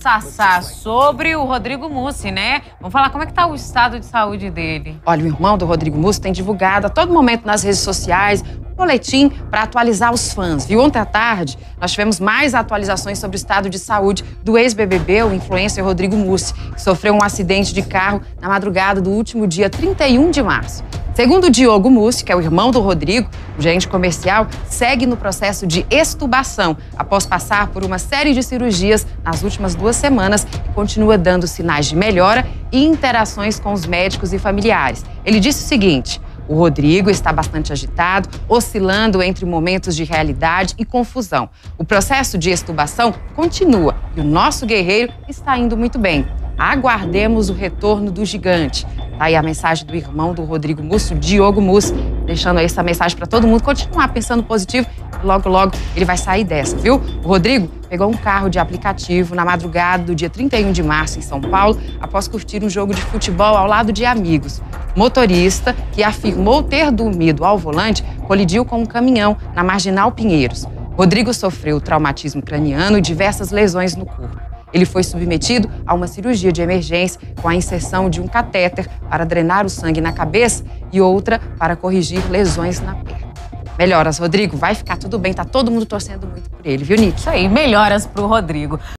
Sassá, sobre o Rodrigo Mussi, né? Vamos falar como é que tá o estado de saúde dele. Olha, o irmão do Rodrigo Mussi tem divulgado a todo momento nas redes sociais um boletim para atualizar os fãs, viu? Ontem à tarde, nós tivemos mais atualizações sobre o estado de saúde do ex-BBB, o influencer Rodrigo Mussi, que sofreu um acidente de carro na madrugada do último dia 31 de março. Segundo o Diogo Mussi, que é o irmão do Rodrigo, o gerente comercial segue no processo de extubação após passar por uma série de cirurgias nas últimas 2 semanas e continua dando sinais de melhora e interações com os médicos e familiares. Ele disse o seguinte: o Rodrigo está bastante agitado, oscilando entre momentos de realidade e confusão. O processo de extubação continua e o nosso guerreiro está indo muito bem. Aguardemos o retorno do gigante. Tá aí a mensagem do irmão do Rodrigo Mussi, o Diogo Mussi, deixando aí essa mensagem para todo mundo continuar pensando positivo. Logo, logo, ele vai sair dessa, viu? O Rodrigo pegou um carro de aplicativo na madrugada do dia 31 de março em São Paulo, após curtir um jogo de futebol ao lado de amigos. O motorista, que afirmou ter dormido ao volante, colidiu com um caminhão na Marginal Pinheiros. Rodrigo sofreu traumatismo craniano e diversas lesões no corpo. Ele foi submetido a uma cirurgia de emergência com a inserção de um catéter para drenar o sangue na cabeça e outra para corrigir lesões na perna. Melhoras, Rodrigo, vai ficar tudo bem, tá todo mundo torcendo muito por ele, viu, Nick? Isso aí, melhoras pro Rodrigo.